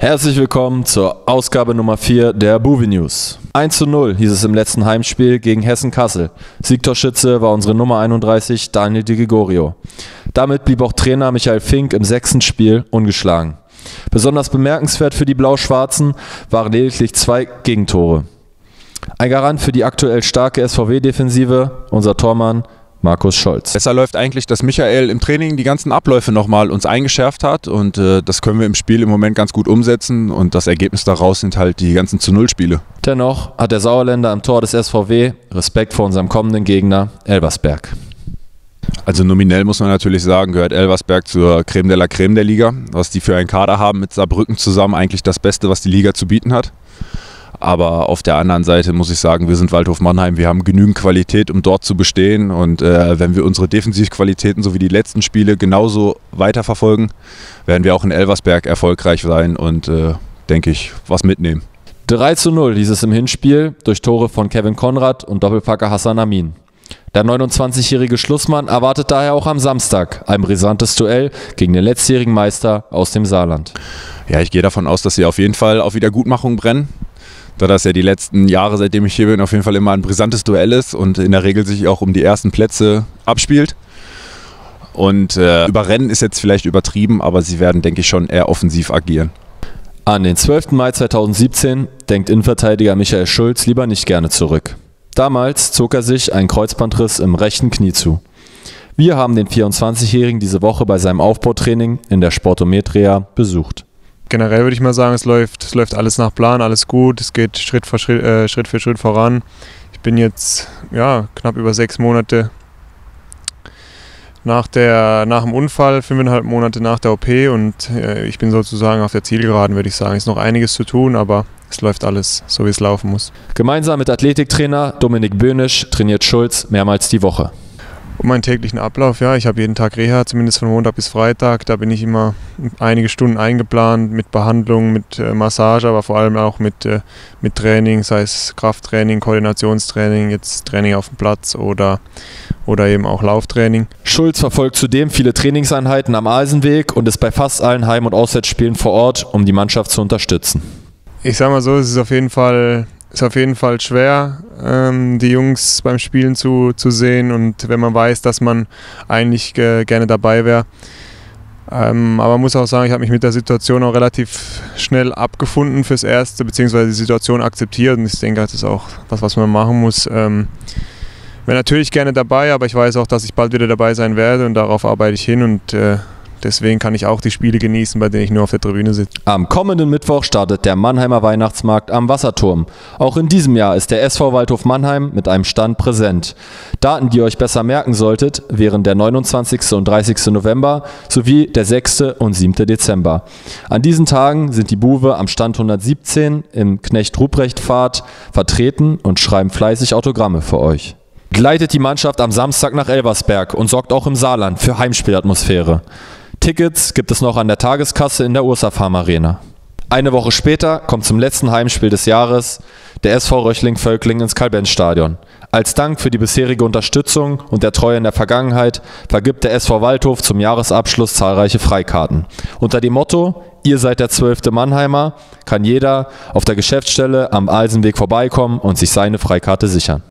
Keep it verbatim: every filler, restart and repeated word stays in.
Herzlich willkommen zur Ausgabe Nummer vier der Buvi News. eins zu null hieß es im letzten Heimspiel gegen Hessen-Kassel. Siegtorschütze war unsere Nummer einunddreißig, Daniel Di Gregorio. Damit blieb auch Trainer Michael Fink im sechsten Spiel ungeschlagen. Besonders bemerkenswert für die Blau-Schwarzen waren lediglich zwei Gegentore. Ein Garant für die aktuell starke S V W-Defensive, unser Tormann Markus Scholz. Besser läuft eigentlich, dass Michael im Training die ganzen Abläufe nochmal uns eingeschärft hat und äh, das können wir im Spiel im Moment ganz gut umsetzen und das Ergebnis daraus sind halt die ganzen zu null Spiele. Dennoch hat der Sauerländer im Tor des S V W Respekt vor unserem kommenden Gegner Elversberg. Also nominell muss man natürlich sagen, gehört Elversberg zur Creme de la Creme der Liga. Was die für einen Kader haben mit Saarbrücken zusammen, eigentlich das Beste, was die Liga zu bieten hat. Aber auf der anderen Seite muss ich sagen, wir sind Waldhof Mannheim, wir haben genügend Qualität, um dort zu bestehen. Und äh, wenn wir unsere Defensivqualitäten so wie die letzten Spiele genauso weiterverfolgen, werden wir auch in Elversberg erfolgreich sein und, äh, denke ich, was mitnehmen. drei zu null hieß es im Hinspiel durch Tore von Kevin Konrad und Doppelpacker Hassan Amin. Der neunundzwanzigjährige Schlussmann erwartet daher auch am Samstag ein brisantes Duell gegen den letztjährigen Meister aus dem Saarland. Ja, ich gehe davon aus, dass sie auf jeden Fall auf Wiedergutmachung brennen. Da das ja die letzten Jahre, seitdem ich hier bin, auf jeden Fall immer ein brisantes Duell ist und in der Regel sich auch um die ersten Plätze abspielt. Und äh, überrennen ist jetzt vielleicht übertrieben, aber sie werden, denke ich, schon eher offensiv agieren. An den zwölften Mai zweitausendsiebzehn denkt Innenverteidiger Michael Schulz lieber nicht gerne zurück. Damals zog er sich einen Kreuzbandriss im rechten Knie zu. Wir haben den vierundzwanzigjährigen diese Woche bei seinem Aufbautraining in der Sportometria besucht. Generell würde ich mal sagen, es läuft, es läuft alles nach Plan, alles gut, es geht Schritt für Schritt, äh, Schritt für Schritt voran. Ich bin jetzt ja, knapp über sechs Monate nach, der, nach dem Unfall, fünfeinhalb Monate nach der O P und äh, ich bin sozusagen auf der Zielgeraden, würde ich sagen. Es ist noch einiges zu tun, aber es läuft alles so, wie es laufen muss. Gemeinsam mit Athletiktrainer Dominik Böhnisch trainiert Schulz mehrmals die Woche. Um meinen täglichen Ablauf, ja, ich habe jeden Tag Reha, zumindest von Montag bis Freitag. Da bin ich immer einige Stunden eingeplant mit Behandlung, mit äh, Massage, aber vor allem auch mit, äh, mit Training, sei es Krafttraining, Koordinationstraining, jetzt Training auf dem Platz oder, oder eben auch Lauftraining. Schulz verfolgt zudem viele Trainingseinheiten am Eisenweg und ist bei fast allen Heim- und Auswärtsspielen vor Ort, um die Mannschaft zu unterstützen. Ich sage mal so, es ist auf jeden Fall... Es ist auf jeden Fall schwer, ähm, die Jungs beim Spielen zu, zu sehen und wenn man weiß, dass man eigentlich äh, gerne dabei wäre. Ähm, aber man muss auch sagen, ich habe mich mit der Situation auch relativ schnell abgefunden fürs Erste, beziehungsweise die Situation akzeptiert und ich denke, das ist auch was, was man machen muss. Ähm, wäre natürlich gerne dabei, aber ich weiß auch, dass ich bald wieder dabei sein werde und darauf arbeite ich hin und äh, deswegen kann ich auch die Spiele genießen, bei denen ich nur auf der Tribüne sitze. Am kommenden Mittwoch startet der Mannheimer Weihnachtsmarkt am Wasserturm. Auch in diesem Jahr ist der S V Waldhof Mannheim mit einem Stand präsent. Daten, die ihr euch besser merken solltet, wären der neunundzwanzigste und dreißigste November sowie der sechste und siebte Dezember. An diesen Tagen sind die Buwe am Stand hundertsiebzehn im Knecht-Ruprecht-Pfad vertreten und schreiben fleißig Autogramme für euch. Gleitet die Mannschaft am Samstag nach Elversberg und sorgt auch im Saarland für Heimspielatmosphäre. Tickets gibt es noch an der Tageskasse in der Ursa Farm Arena. Eine Woche später kommt zum letzten Heimspiel des Jahres der S V Röchling-Völkling ins Karl-Benz-Stadion. Als Dank für die bisherige Unterstützung und der Treue in der Vergangenheit vergibt der S V Waldhof zum Jahresabschluss zahlreiche Freikarten. Unter dem Motto „Ihr seid der zwölfte Mannheimer" kann jeder auf der Geschäftsstelle am Eisenweg vorbeikommen und sich seine Freikarte sichern.